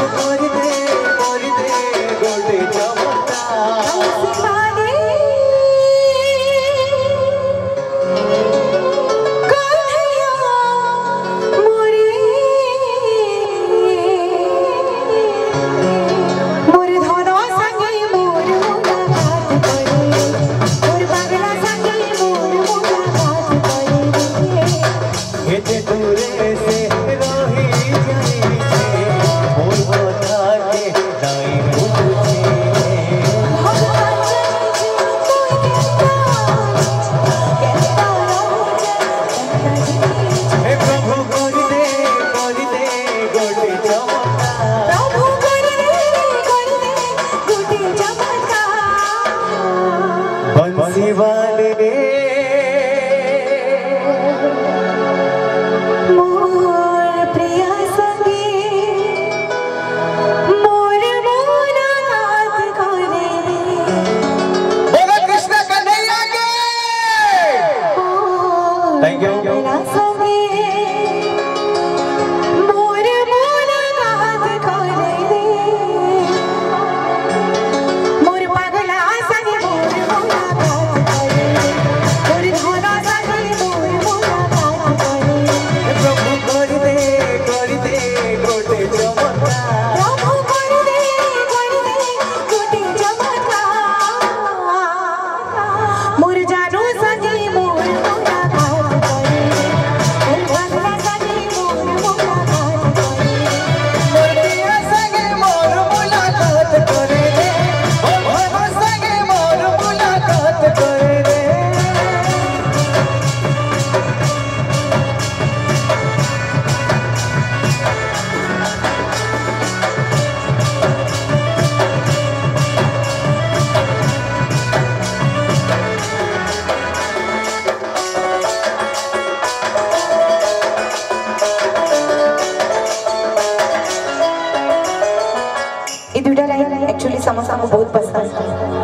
समोसा को बहुत पसंद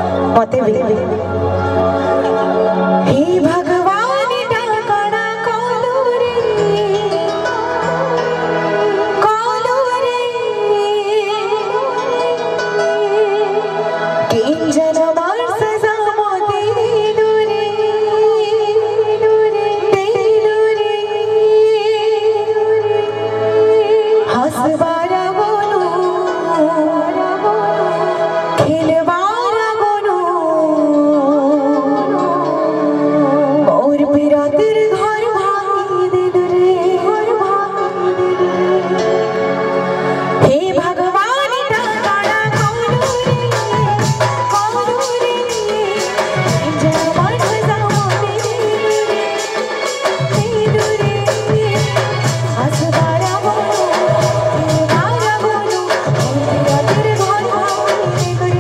मते भी हे भगवान डाकड़ा कोलूरे किंजन मार सजा मोते दूरे दूरे हसबारा बोलो खेलवारा गोनो और पिरा तेरे घर भागी दे दुरे हे भगवान डाकड़ा कोलूरे जवान सजा मोते दूरे हसबारा बोलो खेलवारा गोनो और पिरा तेरे घर भागी दे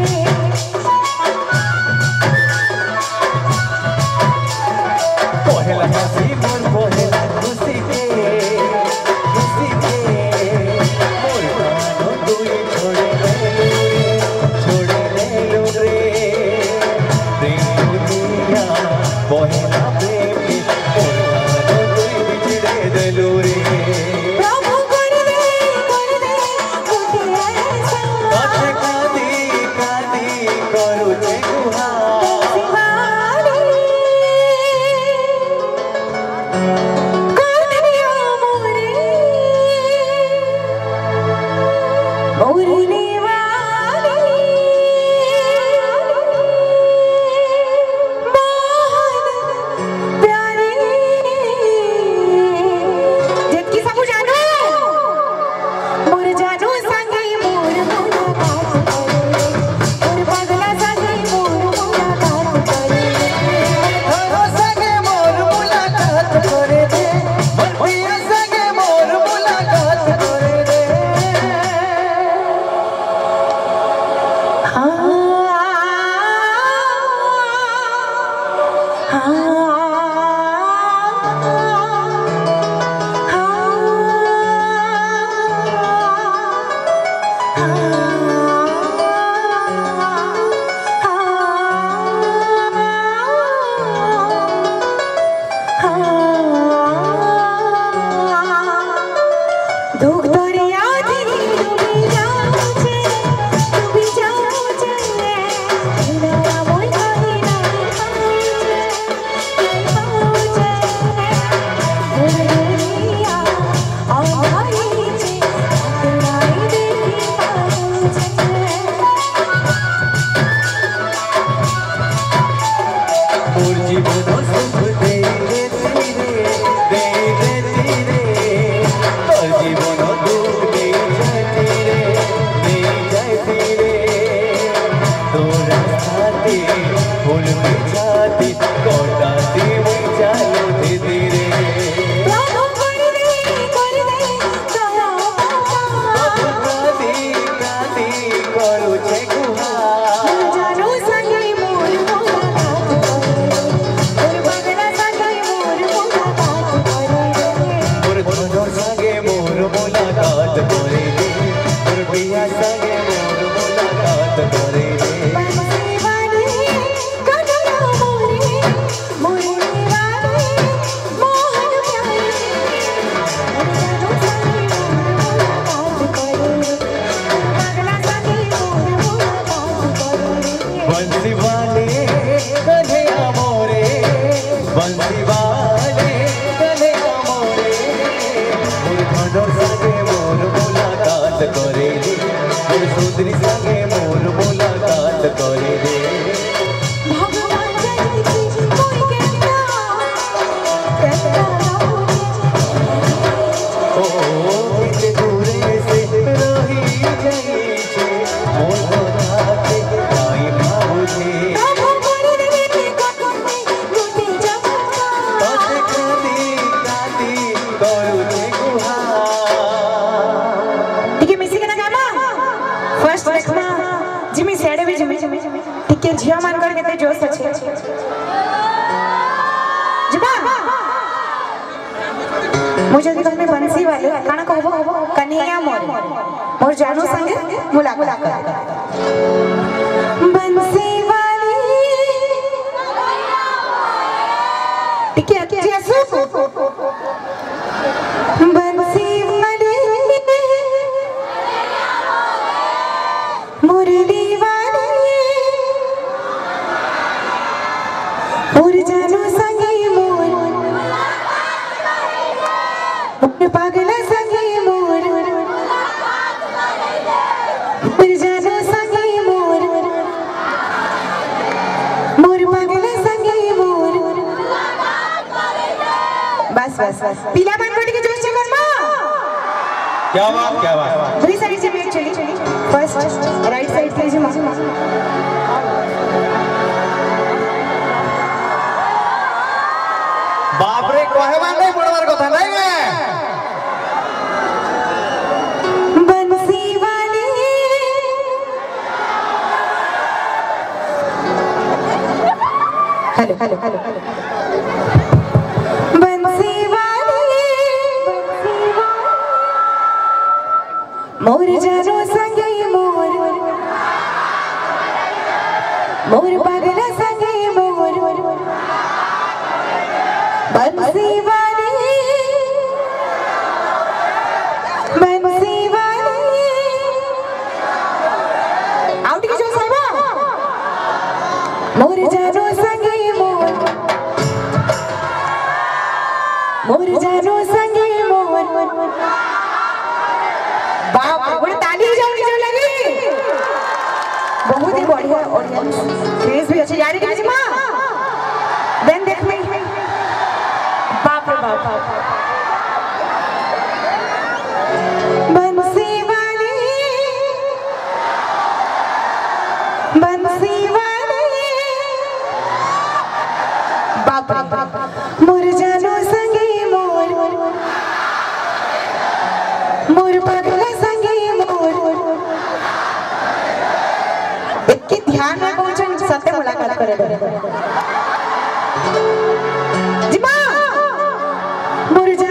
पहला हंसी मोर पहला खुशी के मोर प्राणों दुई छोड़े ले लो रे प्रेम दुनिया पहला प्रेम के मोर प्राणों दुई बिछड़े देलो रे प्रभु कर दे मुझे ऐसा कादी करू छे गुहा करू छे गुहा जानो संगे मोर मुलाकात करे रे मोर भगना संगे मोर मुलाकात करे रे बंसी वाले कन्हैया मोरे मुरली वाले मोहन प्यारे जानो संगे मोर मुलाकात करे भगना संगे मोर मुलाकात करे बंसी वाले कन्हैया मोरे बंसी वाले कन्हैया मोरे मोर भगना संगे मोर मुलाकात करे रे मोर सुंदरी संगे मोर मुलाकात करे रे भगवान जय कोई कहता ओ किते दूरे से रही जाई छे मोर भगना के आई भाऊजी झिया मान कर केते जोश अछि जिबा मुझे देखो में बंसी वाले काना कहबो कन्हैया मोर मोर जानो संगे मुलाकात बंसी वाली ठीक है जैसे बंसी वाली मुरली वाली और जानो संगे मोर पागल संगे मोर और जानो संगे मोर मोर पागल संगे मोर बस बस बस पीला मन कोटी के जोश से कर्मा क्या बात दूसरी साइड से बैठ चली फर्स्ट राइट साइड से बाप रे कहवा नहीं पड़वार कथा नहीं है बंसी वाली हेलो हेलो हेलो बंसी वाली मोर जानो संगे मोर मोर पागल संगे मोर बंसी वाली आउट की जो साहबा मोर जानो संगे मोर जानो संगे मोर बाप रे ताली हो जाओ जो लगी बहुत ही बढ़िया ऑडियंस फेस भी अच्छी यारी की मां देन देख में बाप रे बाप बंसी वाली बाप रे मोर जानो संगे मोर मोर पागल संगे मोर इतनी ध्यान में पहुंचन सत्य मुलाकात करे जी मां मोर